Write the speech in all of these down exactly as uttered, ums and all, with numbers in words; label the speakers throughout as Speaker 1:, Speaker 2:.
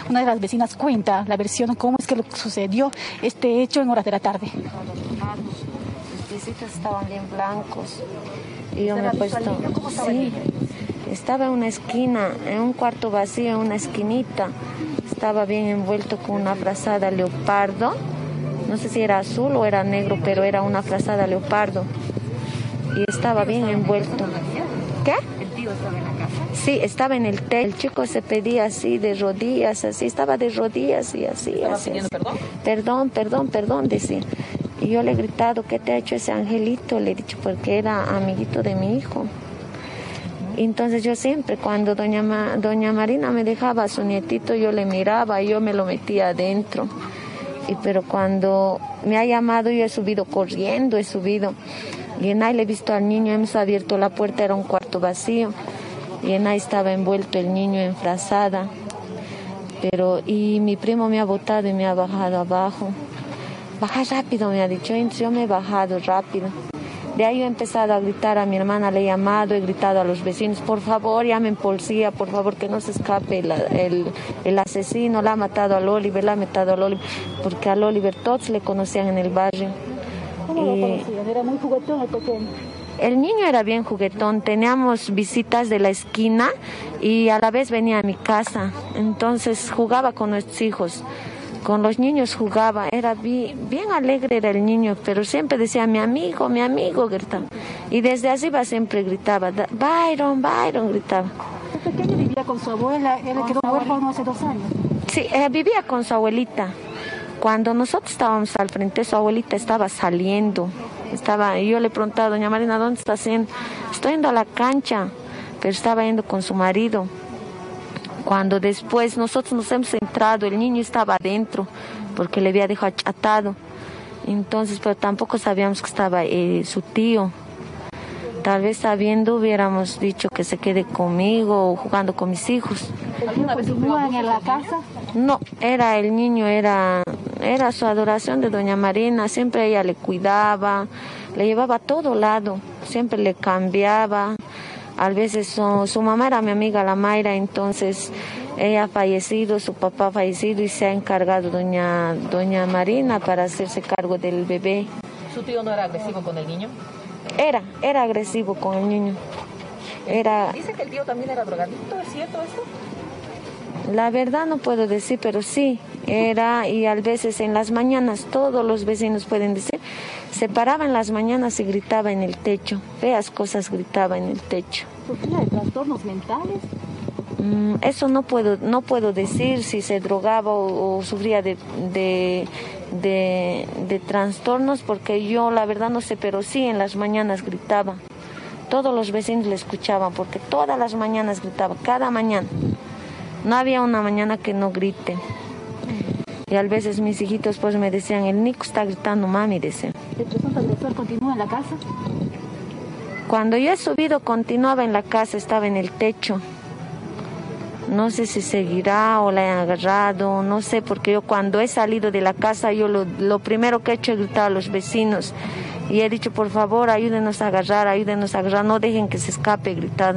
Speaker 1: Una de las vecinas cuenta la versión cómo es que lo sucedió este hecho en horas de la tarde.
Speaker 2: Los piecitos estaban bien blancos y yo me he puesto... Sí, estaba en una esquina, en un cuarto vacío, en una esquinita. Estaba bien envuelto con una frazada leopardo. No sé si era azul o era negro, pero era una frazada leopardo. Y estaba bien envuelto. ¿Qué? ¿El tío estaba en la casa? Sí, estaba en el techo. El chico se pedía así, de rodillas, así. Estaba de rodillas y así. ¿Estaba así, pidiendo perdón? Perdón, perdón, perdón, decía. Y yo le he gritado, ¿qué te ha hecho ese angelito? Le he dicho, porque era amiguito de mi hijo. Entonces yo siempre, cuando doña, Ma, doña Marina me dejaba a su nietito, yo le miraba y yo me lo metía adentro. Y, pero cuando me ha llamado, yo he subido corriendo, he subido. Y en ahí le he visto al niño, hemos abierto la puerta, era un cuarto vacío. Y en ahí estaba envuelto el niño en frazada. Pero, y mi primo me ha botado y me ha bajado abajo. Baja rápido, me ha dicho, entonces yo me he bajado rápido. De ahí yo he empezado a gritar a mi hermana, le he llamado, he gritado a los vecinos, por favor, llamen policía, por favor, que no se escape el, el, el asesino, la ha matado al Oliver, la ha matado al Oliver, porque al Oliver todos le conocían en el barrio.
Speaker 1: ¿Cómo y, lo conocían? ¿Era muy juguetón el pequeño?
Speaker 2: El niño era bien juguetón, teníamos visitas de la esquina y a la vez venía a mi casa, entonces jugaba con nuestros hijos. Con los niños jugaba, era bien, bien alegre era el niño, pero siempre decía, mi amigo, mi amigo, gritaba. Y desde arriba siempre gritaba, Byron, Byron, gritaba.
Speaker 1: ¿El pequeño vivía con su abuela? Él quedó huérfano hace dos años.
Speaker 2: Sí, eh, vivía con su abuelita. Cuando nosotros estábamos al frente, su abuelita estaba saliendo. Estaba, y yo le preguntaba, doña Marina, ¿dónde está haciendo? Estoy yendo a la cancha, pero estaba yendo con su marido. Cuando después nosotros nos hemos entrado, el niño estaba adentro, porque le había dejado atado. Entonces, pero tampoco sabíamos que estaba eh, su tío. Tal vez sabiendo hubiéramos dicho que se quede conmigo o jugando con mis hijos.
Speaker 1: ¿Alguna vez continúan en la casa?
Speaker 2: No, era el niño, era, era su adoración de doña Marina. Siempre ella le cuidaba, le llevaba a todo lado, siempre le cambiaba. A veces su, su mamá era mi amiga la Mayra, entonces ella ha fallecido, su papá ha fallecido y se ha encargado doña, doña Marina para hacerse cargo del bebé.
Speaker 3: ¿Su tío no era agresivo con el niño?
Speaker 2: Era, era agresivo con el niño. Era...
Speaker 3: Dice que el tío también era drogadicto, ¿es cierto esto?
Speaker 2: La verdad no puedo decir, pero sí, era, y a veces en las mañanas, todos los vecinos pueden decir, se paraba en las mañanas y gritaba en el techo, feas cosas gritaba en el techo.
Speaker 1: ¿Sufría de trastornos mentales?
Speaker 2: Mm, eso no puedo, no puedo decir si se drogaba o, o sufría de, de, de, de trastornos, porque yo la verdad no sé, pero sí en las mañanas gritaba. Todos los vecinos le escuchaban, porque todas las mañanas gritaba, cada mañana. No había una mañana que no grite. Y a veces mis hijitos pues me decían, el Nico está gritando, mami, decían.
Speaker 1: ¿El presunto agresor continúa en la casa?
Speaker 2: Cuando yo he subido continuaba en la casa, estaba en el techo. No sé si seguirá o la han agarrado, no sé, porque yo cuando he salido de la casa, yo lo, lo primero que he hecho es gritar a los vecinos. Y he dicho, por favor, ayúdenos a agarrar, ayúdenos a agarrar, no dejen que se escape, he gritado.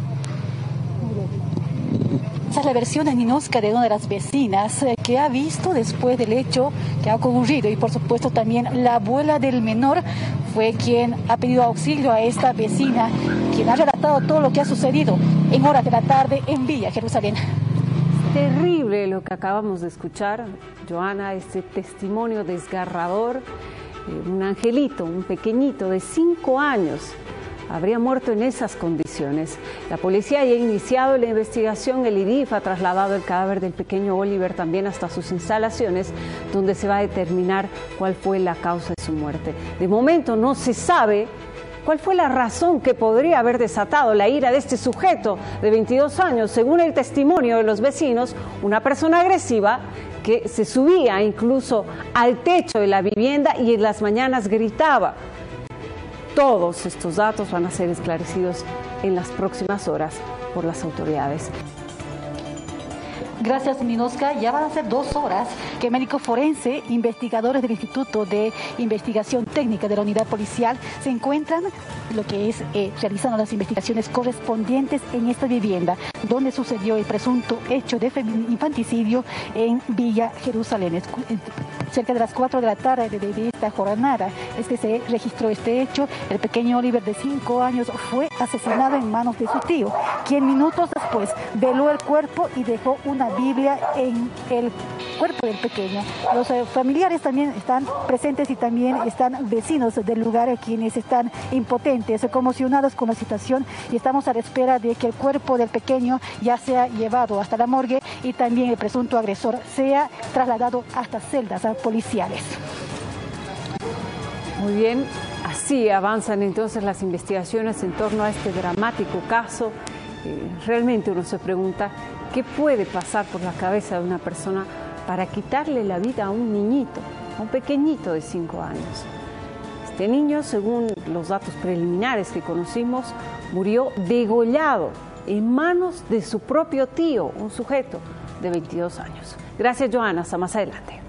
Speaker 1: Esa es la versión en Ninosca de una de las vecinas eh, que ha visto después del hecho que ha ocurrido, y por supuesto también la abuela del menor fue quien ha pedido auxilio a esta vecina, quien ha relatado todo lo que ha sucedido en horas de la tarde en Villa Jerusalén.
Speaker 4: Terrible lo que acabamos de escuchar, Joana, este testimonio desgarrador, eh, un angelito, un pequeñito de cinco años, habría muerto en esas condiciones. La policía ya ha iniciado la investigación, el I D I F ha trasladado el cadáver del pequeño Oliver también hasta sus instalaciones, donde se va a determinar cuál fue la causa de su muerte. De momento no se sabe cuál fue la razón que podría haber desatado la ira de este sujeto de veintidós años. Según el testimonio de los vecinos, una persona agresiva que se subía incluso al techo de la vivienda y en las mañanas gritaba. Todos estos datos van a ser esclarecidos en las próximas horas por las autoridades.
Speaker 1: Gracias, Ninoska. Ya van a ser dos horas que médico forense, investigadores del Instituto de Investigación Técnica de la Unidad Policial, se encuentran lo que es eh, realizando las investigaciones correspondientes en esta vivienda, donde sucedió el presunto hecho de infanticidio en Villa Jerusalén. Cerca de las cuatro de la tarde de, de esta jornada es que se registró este hecho. El pequeño Oliver, de cinco años, fue asesinado en manos de su tío, quien minutos después veló el cuerpo y dejó una Biblia en el cuerpo del pequeño. Los eh, familiares también están presentes y también están vecinos del lugar, eh, quienes están impotentes, conmocionados con la situación, y estamos a la espera de que el cuerpo del pequeño ya sea llevado hasta la morgue y también el presunto agresor sea trasladado hasta celdas eh, policiales.
Speaker 4: Muy bien, así avanzan entonces las investigaciones en torno a este dramático caso. Eh, realmente uno se pregunta qué puede pasar por la cabeza de una persona para quitarle la vida a un niñito, a un pequeñito de cinco años. Este niño, según los datos preliminares que conocimos, murió degollado en manos de su propio tío, un sujeto de veintidós años. Gracias, Joana. Hasta más adelante.